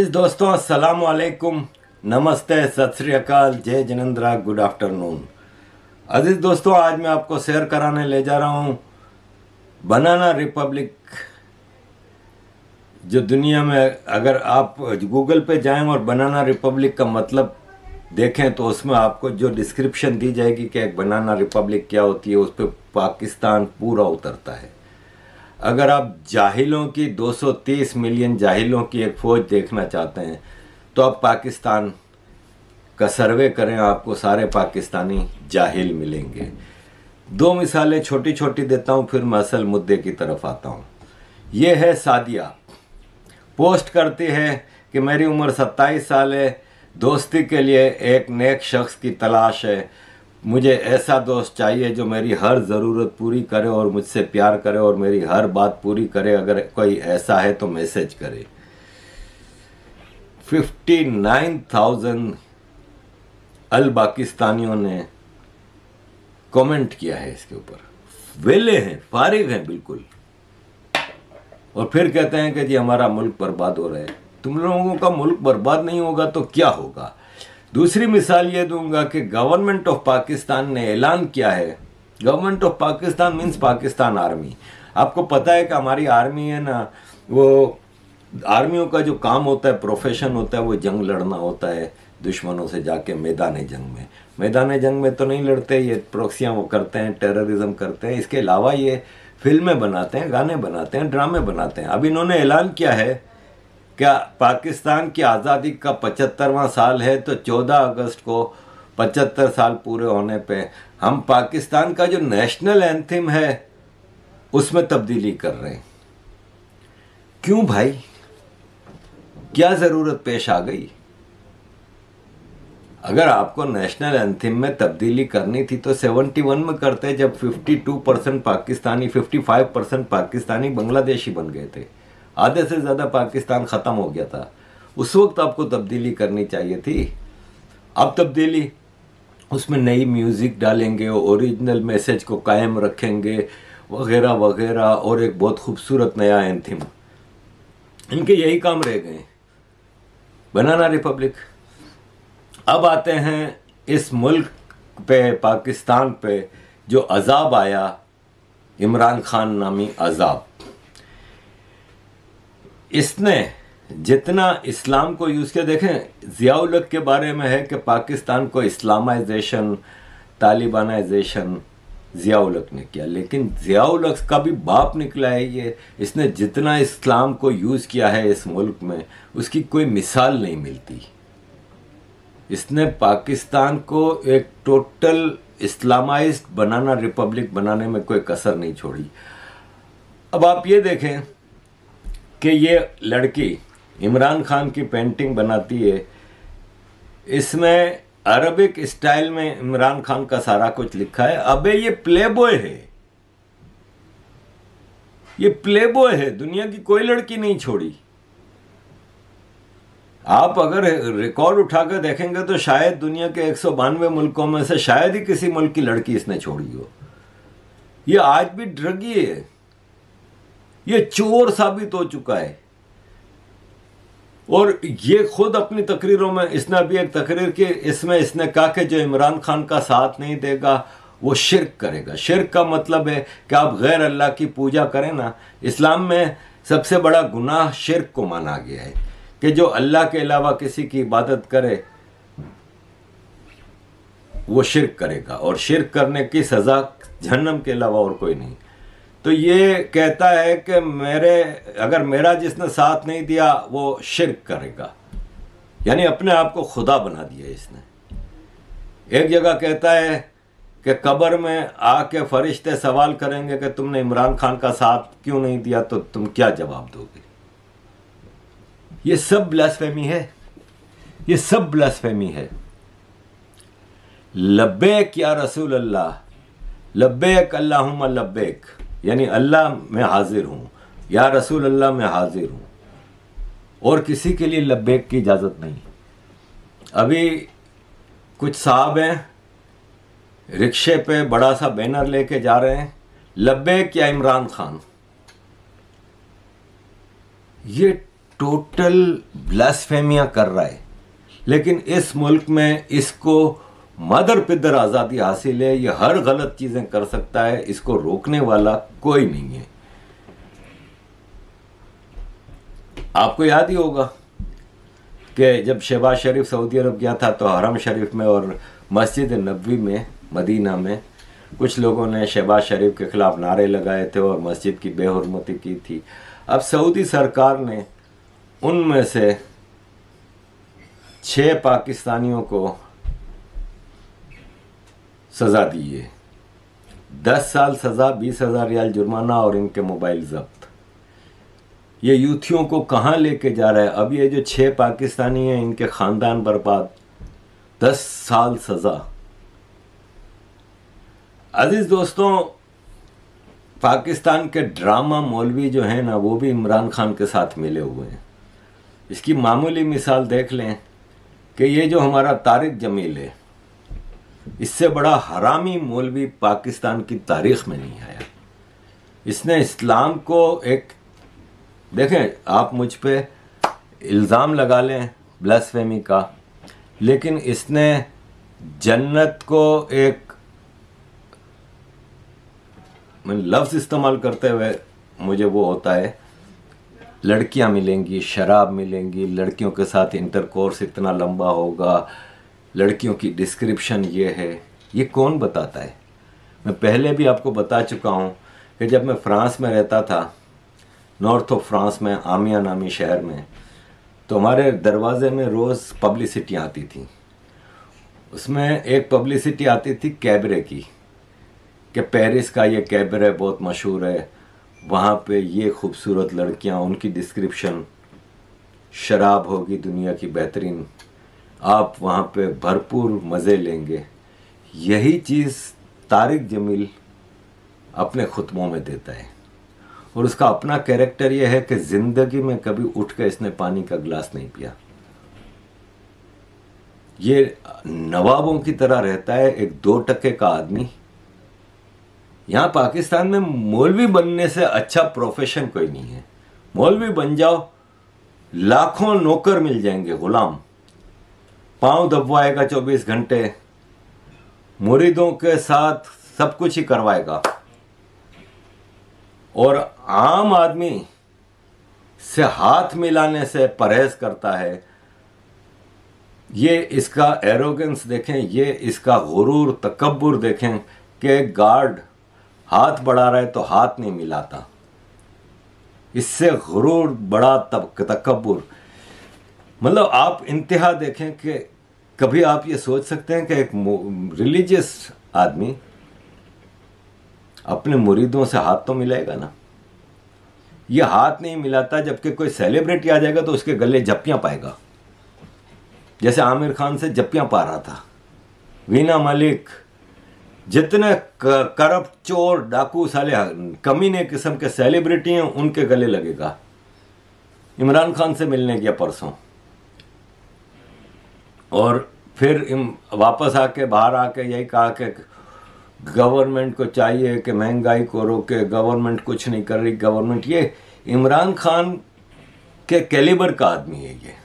दोस्तों अस्सलाम वालेकुम, नमस्ते, सत श्री अकाल, जय जिनेंद्रा, गुड आफ्टरनून। अजीज दोस्तों, आज मैं आपको शेयर कराने ले जा रहा हूँ बनाना रिपब्लिक। जो दुनिया में अगर आप गूगल पे जाएं और बनाना रिपब्लिक का मतलब देखें तो उसमें आपको जो डिस्क्रिप्शन दी जाएगी कि एक बनाना रिपब्लिक क्या होती है, उस पर पाकिस्तान पूरा उतरता है। अगर आप जाहिलों की 230 मिलियन जाहिलों की एक फ़ौज देखना चाहते हैं तो आप पाकिस्तान का सर्वे करें, आपको सारे पाकिस्तानी जाहिल मिलेंगे। दो मिसालें छोटी छोटी देता हूं, फिर मैं असल मुद्दे की तरफ आता हूं। ये है सादिया, पोस्ट करती है कि मेरी उम्र 27 साल है, दोस्ती के लिए एक नेक शख्स की तलाश है, मुझे ऐसा दोस्त चाहिए जो मेरी हर ज़रूरत पूरी करे और मुझसे प्यार करे और मेरी हर बात पूरी करे। अगर कोई ऐसा है तो मैसेज करे। 59,000 अल पाकिस्तानियों ने कमेंट किया है इसके ऊपर। वेले हैं, फारिग हैं बिल्कुल, और फिर कहते हैं कि जी हमारा मुल्क बर्बाद हो रहा है। तुम लोगों का मुल्क बर्बाद नहीं होगा तो क्या होगा? दूसरी मिसाल ये दूंगा कि गवर्नमेंट ऑफ पाकिस्तान ने ऐलान किया है। Government of Pakistan means Pakistan army. आपको पता है कि हमारी आर्मी है ना, वो आर्मियों का जो काम होता है, प्रोफेशन होता है, वो जंग लड़ना होता है दुश्मनों से जाके मैदान जंग में तो नहीं लड़ते, ये प्रॉक्सियां वो करते हैं, टेररिज्म करते हैं। इसके अलावा ये फिल्में बनाते हैं, गाने बनाते हैं, ड्रामे बनाते हैं। अब इन्होंने ऐलान किया है क्या पाकिस्तान की आज़ादी का 75वां साल है, तो 14 अगस्त को 75 साल पूरे होने पे हम पाकिस्तान का जो नेशनल एंथम है उसमें तब्दीली कर रहे हैं। क्यों भाई, क्या ज़रूरत पेश आ गई? अगर आपको नेशनल एंथम में तब्दीली करनी थी तो 71 में करते, जब 52% पाकिस्तानी, 55% पाकिस्तानी बांग्लादेशी बन गए थे। आधे से ज़्यादा पाकिस्तान ख़त्म हो गया था। उस वक्त आपको तब्दीली करनी चाहिए थी। अब तब्दीली, उसमें नई म्यूज़िक डालेंगे, ओरिजिनल मैसेज को कायम रखेंगे, वगैरह वगैरह, और एक बहुत खूबसूरत नया एंथम। इनके यही काम रह गए, बनाना रिपब्लिक। अब आते हैं इस मुल्क पे, पाकिस्तान पे जो अजाब आया, इमरान खान नामी अजाब। इसने जितना इस्लाम को यूज़ किया, देखें ज़ियाउल हक के बारे में है कि पाकिस्तान को इस्लामाइजेशन, तालिबानाइजेशन ज़ियाउल हक ने किया, लेकिन ज़ियाउल हक का भी बाप निकला है ये। इसने जितना इस्लाम को यूज़ किया है इस मुल्क में, उसकी कोई मिसाल नहीं मिलती। इसने पाकिस्तान को एक टोटल इस्लामाइज्ड बनाना रिपब्लिक बनाने में कोई कसर नहीं छोड़ी। अब आप ये देखें कि ये लड़की इमरान खान की पेंटिंग बनाती है, इसमें अरबिक स्टाइल में इमरान खान का सारा कुछ लिखा है। अबे ये प्लेबॉय है, ये प्लेबॉय है, दुनिया की कोई लड़की नहीं छोड़ी। आप अगर रिकॉर्ड उठाकर देखेंगे तो शायद दुनिया के 192 मुल्कों में से शायद ही किसी मुल्क की लड़की इसने छोड़ी हो। ये आज भी ड्रगी है, ये चोर साबित हो चुका है। और ये खुद अपनी तकरीरों में, इसने अभी एक तकरीर की, इसमें इसने कहा कि जो इमरान खान का साथ नहीं देगा वो शिर्क करेगा। शिर्क का मतलब है कि आप गैर अल्लाह की पूजा करें ना। इस्लाम में सबसे बड़ा गुनाह शिर्क को माना गया है कि जो अल्लाह के अलावा किसी की इबादत करे वो शिर्क करेगा, और शिर्क करने की सज़ा जहन्नम के अलावा और कोई नहीं। तो ये कहता है कि अगर मेरा जिसने साथ नहीं दिया वो शिर्क करेगा, यानी अपने आप को खुदा बना दिया इसने। एक जगह कहता है कि कब्र में आके फरिश्ते सवाल करेंगे कि तुमने इमरान खान का साथ क्यों नहीं दिया, तो तुम क्या जवाब दोगे? ये सब ब्लास्फेमी है, ये सब ब्लास्फेमी है। लब्बैक या रसूल अल्लाह, लब्बैक अल्लाहुम्मा लब्बैक, यानी अल्लाह मैं हाजिर हूँ, या रसूल अल्लाह मैं हाजिर हूँ, और किसी के लिए लब्बैक की इजाज़त नहीं। अभी कुछ साहब हैं रिक्शे पे बड़ा सा बैनर लेके जा रहे हैं, लब्बैक या इमरान खान। ये टोटल ब्लास्फेमिया कर रहा है, लेकिन इस मुल्क में इसको मदर पिदर आज़ादी हासिल है, ये हर गलत चीज़ें कर सकता है, इसको रोकने वाला कोई नहीं है। आपको याद ही होगा कि जब शहबाज शरीफ सऊदी अरब गया था तो हरम शरीफ में और मस्जिद नबवी में मदीना में कुछ लोगों ने शहबाज शरीफ के खिलाफ नारे लगाए थे और मस्जिद की बेहुरमती की थी। अब सऊदी सरकार ने उनमें से 6 पाकिस्तानियों को सज़ा दी है, 10 साल सज़ा, 20,000 रियाल जुर्माना और इनके मोबाइल जब्त। ये यूथियों को कहाँ लेके जा रहा है? अब ये जो 6 पाकिस्तानी हैं इनके ख़ानदान बर्बाद, 10 साल सज़ा। अजीज़ दोस्तों, पाकिस्तान के ड्रामा मौलवी जो हैं ना, वो भी इमरान खान के साथ मिले हुए हैं। इसकी मामूली मिसाल देख लें कि ये जो हमारा तारिक जमील है, इससे बड़ा हरामी मौलवी पाकिस्तान की तारीख में नहीं आया। इसने इस्लाम को एक, देखें आप मुझ पे इल्ज़ाम लगा लें ब्लास्फेमी का, लेकिन इसने जन्नत को एक, मैं लफ्ज़ इस्तेमाल करते हुए मुझे वो होता है, लड़कियां मिलेंगी, शराब मिलेंगी, लड़कियों के साथ इंटरकोर्स इतना लंबा होगा, लड़कियों की डिस्क्रिप्शन ये है, ये कौन बताता है? मैं पहले भी आपको बता चुका हूँ कि जब मैं फ्रांस में रहता था, नॉर्थ ऑफ फ्रांस में आमिया नामी शहर में, तो हमारे दरवाजे में रोज़ पब्लिसिटी आती थी। उसमें एक पब्लिसिटी आती थी कैबरे की, कि पेरिस का ये कैबरे बहुत मशहूर है, वहाँ पे ये खूबसूरत लड़कियाँ, उनकी डिस्क्रिप्शन, शराब होगी दुनिया की बेहतरीन, आप वहाँ पे भरपूर मज़े लेंगे। यही चीज़ तारिक जमील अपने खुतबों में देता है, और उसका अपना कैरेक्टर यह है कि ज़िंदगी में कभी उठ कर इसने पानी का गिलास नहीं पिया। ये नवाबों की तरह रहता है, एक 2 टके का आदमी। यहाँ पाकिस्तान में मौलवी बनने से अच्छा प्रोफेशन कोई नहीं है। मौलवी बन जाओ, लाखों नौकर मिल जाएंगे, गुलाम, पांव दबवाएगा 24 घंटे, मुरीदों के साथ सब कुछ ही करवाएगा, और आम आदमी से हाथ मिलाने से परहेज करता है। ये इसका एरोगेंस देखें, ये इसका गुरूर तकब्बुर देखें कि गार्ड हाथ बढ़ा रहा है तो हाथ नहीं मिलाता। इससे गुरूर बड़ा तकब्बुर, मतलब आप इंतहा देखें कि कभी आप ये सोच सकते हैं कि एक रिलीजियस आदमी अपने मुरीदों से हाथ तो मिलाएगा ना? ये हाथ नहीं मिलाता, जबकि कोई सेलिब्रिटी आ जाएगा तो उसके गले जप्पियां पाएगा, जैसे आमिर खान से जप्पियां पा रहा था। वीना मलिक, जितने करप्ट, चोर, डाकू, साले कमीने किस्म के सेलिब्रिटी हैं, उनके गले लगेगा। इमरान खान से मिलने गया परसों, और फिर वापस आके बाहर आके यही कहा कि गवर्नमेंट को चाहिए कि महंगाई को रोके, गवर्नमेंट कुछ नहीं कर रही, गवर्नमेंट। ये इमरान खान के कैलिबर का आदमी है ये।